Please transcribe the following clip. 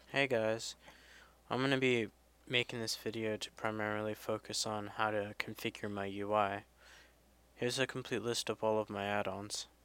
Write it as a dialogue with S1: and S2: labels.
S1: Hey guys, I'm going to be making this video to primarily focus on how to configure my UI. Here's a complete list of all of my add-ons.